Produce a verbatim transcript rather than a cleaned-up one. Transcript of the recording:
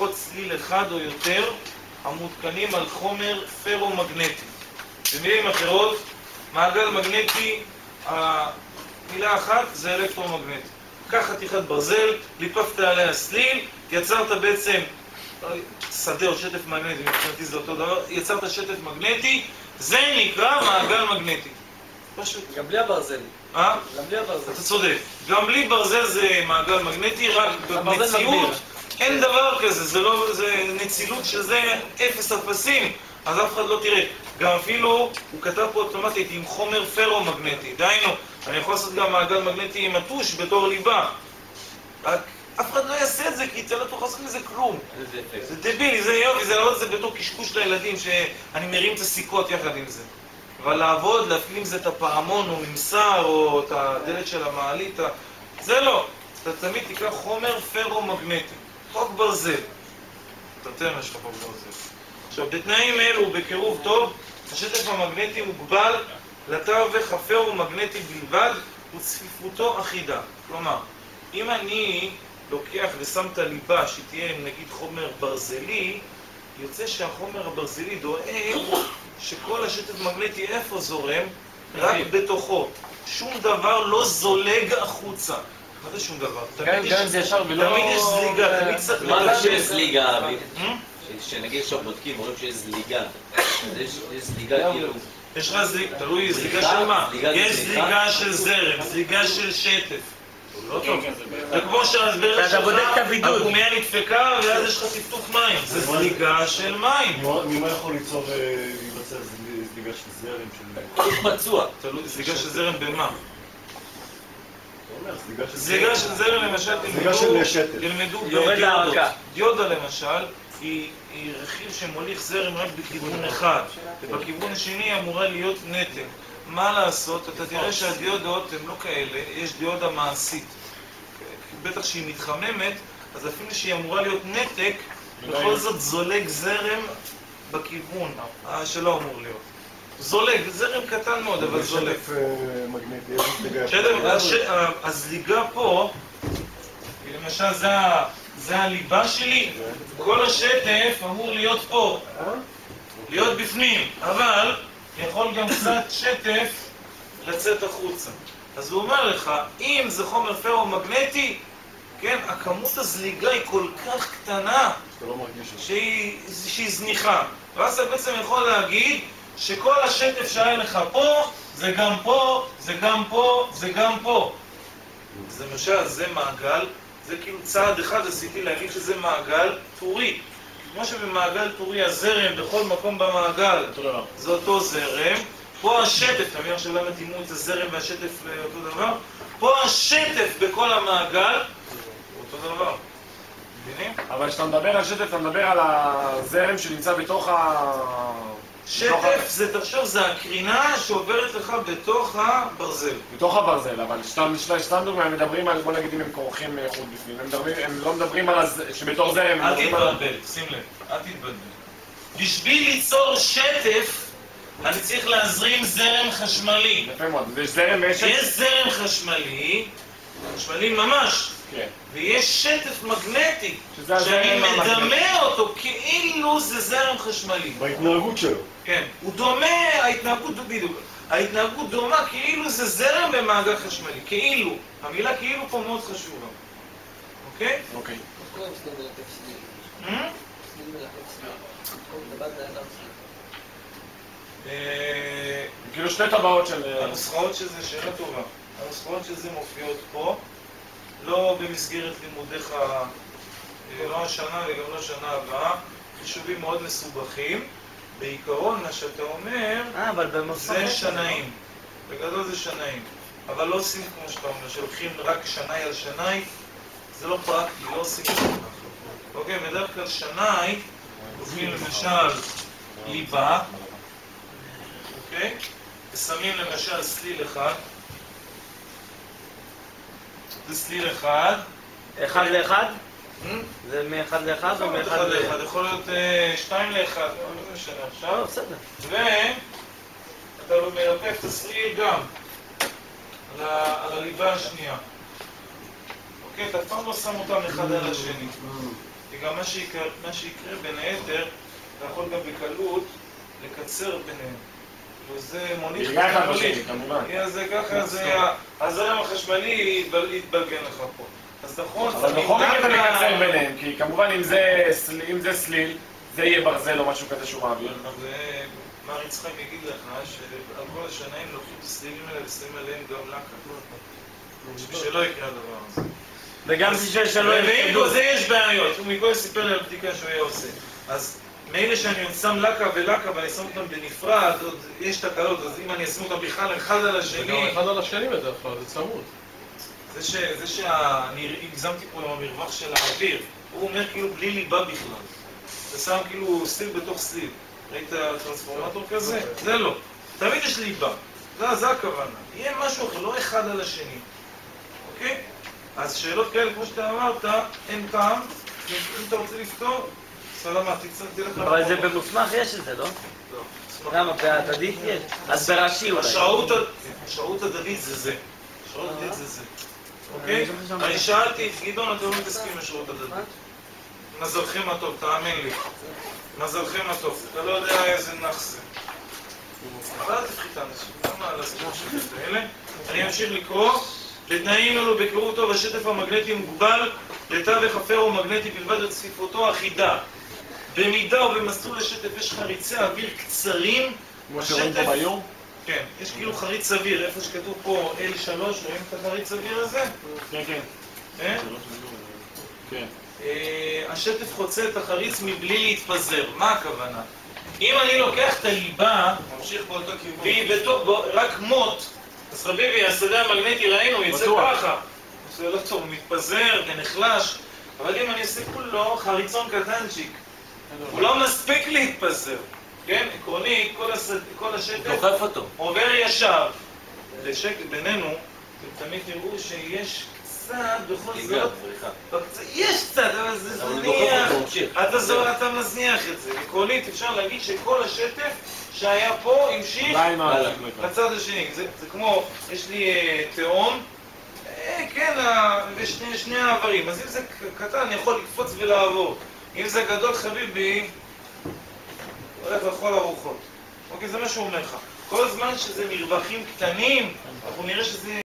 מערכות צליל אחד או יותר המותקנים על חומר פרומגנטי. במילים אחרות, מעגל מגנטי, המילה אחת זה אלקטרומגנטי. קח חתיכת ברזל, ליפפת עליה סליל, יצרת בעצם שדה או שטף מגנטי, מבחינתי זה אותו דבר, יצרת שטף מגנטי, זה נקרא מעגל מגנטי. פשוט. גם בלי הברזל. אה? גם בלי הברזל. אתה צודק. גם בלי ברזל זה מעגל מגנטי, רק במציאות אין דבר כזה, זה לא, זה נצילות שזה אפס אפסים, אז אף אחד לא תראה. גם אפילו, הוא כתב פה אוטומטית עם חומר פרומגנטי, דיינו, אני יכול לעשות גם מעגל מגנטי עם הטוש בתור ליבה. רק אף אחד לא יעשה את זה, כי אתה לא תוכל לעשות מזה כלום. זה דבילי, זה יופי, זה לעבוד את זה בתור קשקוש לילדים, שאני מרים את הסיכות יחד עם זה. אבל לעבוד, להפעיל עם זה את הפעמון או ממסר או את הדלת של המעלית, זה לא. אתה תמיד תקרא חומר פרומגנטי, חוק ברזל. תראה מה יש לך חוק ברזל. עכשיו, בתנאים אלו, בקירוב טוב, השטף המגנטי מוגבל לתווך הפרומגנטי בלבד וצפיפותו אחידה. כלומר, אם אני לוקח ושם את הליבה שתהיה נגיד חומר ברזלי, יוצא שהחומר הברזלי דואג שכל השטף מגנטי איפה זורם? רק בתוכו. שום דבר לא זולג החוצה. מה זה שום דבר? תמיד יש זליגה, תמיד צריך מה זה שיש זליגה, אבי? שנגיד עכשיו בודקים, רואים שיש זליגה. יש זליגה כאילו... יש לך זליגה, תלוי זליגה של מה? יש זליגה של זרם, זליגה של שטף. לא טוב. זה כמו שהסברת שלך, הגומיה נדפקה ואז יש לך טפטוף מים. זה זליגה של מים. ממה יכול ליצור להיווצר זליגה של זרם? טפטוף מצוע. זליגה של זרם במה? זליגה זליגה של זרם למשל, תלמדו בדיודה. דיודה למשל היא רכיב שמוליך זרם רק בכיוון אחד, ובכיוון השני אמורה להיות נתק. מה לעשות? אתה תראה שהדיודות הן לא כאלה, יש דיודה מעשית. בטח שהיא מתחממת, אז אפילו שהיא אמורה להיות נתק, בכל זאת זולג זרם בכיוון שלא אמור להיות. זולג, זרם קטן מאוד, אבל זולג. שטף מגנטי, הזליגה פה, למשל זה הליבה שלי, כל השטף אמור להיות פה, להיות בפנים, אבל יכול גם קצת שטף לצאת החוצה. אז הוא אומר לך, אם זה חומר פרומגנטי, כן, הכמות הזליגה היא כל כך קטנה שהיא, שהיא זניחה. ואז אתה בעצם יכול להגיד שכל השטף שהיה לך פה, זה גם פה, זה גם פה, זה גם פה. זה למשל, זה מעגל, זה כאילו צעד אחד עשיתי להגיד שזה מעגל טורי. כמו שבמעגל טורי הזרם בכל מקום במעגל זה אותו זרם, פה השטף, תמיד עכשיו למה תימו את הזרם והשטף לאותו דבר, פה השטף בכל המעגל אותו דבר. מבינים? אבל כשאתה מדבר על שטף, אתה מדבר על הזרם שנמצא בתוך ה... שטף זה, תחשוב, זה הקרינה שעוברת לך בתוך הברזל. בתוך הברזל, אבל סתם דוגמא, הם מדברים על, בוא נגיד אם הם כורכים חוט בפנים, הם לא מדברים על שבתוך זרם... אל תתבלבל, שים לב, אל תתבלבל. בשביל ליצור שטף, אני צריך להזרים זרם חשמלי. יפה מאוד, יש זרם ויש שטף? יש זרם חשמלי, חשמלי ממש. כן. ויש שטף מגנטי, שאני מדמה אותו כאילו זה זרם חשמלי. בהתנהגות שלו. כן, הוא דומה, ההתנהגות בדיוק. ההתנהגות דומה כאילו זה זרם במעגל חשמלי, כאילו. המילה כאילו פה מאוד חשובה. אוקיי? אוקיי. כאילו שתי טבעות של... הנוסחאות של זה שאלה טובה. הנוסחאות של זה מופיעות פה. לא במסגרת לימודיך, לא השנה וגם לא שנה הבאה, חישובים מאוד מסובכים. בעיקרון, מה שאתה אומר, זה שנאים. בגדול זה שנאים. אבל לא עושים כמו שאתה אומר, שלוקחים רק שנאי על שנאי, זה לא פרקטי, לא עושים ככה. אוקיי, בדרך כלל שנאי, לוקחים למשל ליבה, אוקיי? ושמים למשל סליל אחד, זה סליל אחד. אחד לאחד? זה מאחד לאחד או מאחד לאחד? יכול להיות שתיים לאחד, לא משנה עכשיו. לא, בסדר. ואתה מרפף את הסליל גם על הליבה השנייה. אוקיי, אתה פעם לא שם אותם אחד על השני. וגם מה שיקרה, מה שיקרה בין היתר, אתה יכול גם בקלות לקצר ביניהם. וזה מוליך בגלל אחד בשני, כמובן. זה ככה, זה הזרם החשמלי יתבלגן לך פה. אז נכון, אבל בכל מקרה אתה מקצר ביניהם, כי כמובן אם זה סליל, זה יהיה ברזל או משהו כזה שהוא מעביר. מר יצחק יגיד לך שעל כל השנאים לוקחים את הסלילים האלה ושמים עליהם גם לקה. שלא יקרה הדבר הזה. וגם בשביל שלא ואם פה זה יש בעיות, הוא מכל סיפר לי על בדיקה שהוא היה עושה. אז מילא שאני עוד שם לקה ולקה ואני שם אותם בנפרד, עוד יש תקלות, אז אם אני אשים אותם בכלל אחד על השני... וגם אחד על השני בדרך כלל, זה צמוד. זה שאני הגזמתי פה עם המרווח של האוויר, הוא אומר כאילו בלי ליבה בכלל. זה שם כאילו סליל בתוך סליל. ראית טרנספורמטור כזה? זה לא. תמיד יש ליבה. זה הכוונה. יהיה משהו אחר, לא אחד על השני. אוקיי? אז שאלות כאלה, כמו שאתה אמרת, אין טעם. אם אתה רוצה לפתור, סלמה, תלך... אבל זה במוסמך יש את זה, לא? לא. למה? בהדדית יש? אז ברש"י אולי. השראות הדדית זה זה. השראות הדדית זה זה. אוקיי? אני שאלתי את גדעון, אתם לא מתעסקים עם השראות הדדית. מזלכם הטוב, תאמין לי. מזלכם הטוב. אתה לא יודע איזה נח זה. אבל אל תפחית אנשים. למה על הסיפור של את האלה? אני אמשיך לקרוא. בתנאים אלו בקירור טוב השטף המגנטי מוגבל לתווך הפרו-מגנטי בלבד לצפיפותו אחידה. במידה ובמסלול השטף יש חריצי אוויר קצרים. כמו שרואים פה ביום? כן, יש כאילו חריץ אוויר, איפה שכתוב פה אל שלוש, רואים את החריץ אוויר הזה? כן, כן. כן? כן. השטף חוצה את החריץ מבלי להתפזר. מה הכוונה? אם אני לוקח את הליבה, ממשיך באותו כיוון, והיא רק מוט, אז חביבי, השדה המגנטי ראינו, יצא ככה. זה לא טוב, הוא מתפזר ונחלש, אבל אם אני עושה כולו חריצון קטנצ'יק, הוא לא מספיק להתפזר. כן, עקרונית, כל השטף דוחף אותו. עובר ישר. לשקט בינינו, אתם תמיד תראו שיש קצת בכל זאת, יש קצת, אבל זה זניח, אתה מזניח את זה. עקרונית אפשר להגיד שכל השטף שהיה פה המשיך לצד השני. זה כמו, יש לי תאום, כן, ושני העברים, אז אם זה קטן אני יכול לקפוץ ולעבור. אם זה גדול חביבי, הולך לכל הרוחות. אוקיי, זה מה שהוא אומר לך. כל זמן שזה מרווחים קטנים, אנחנו נראה שזה...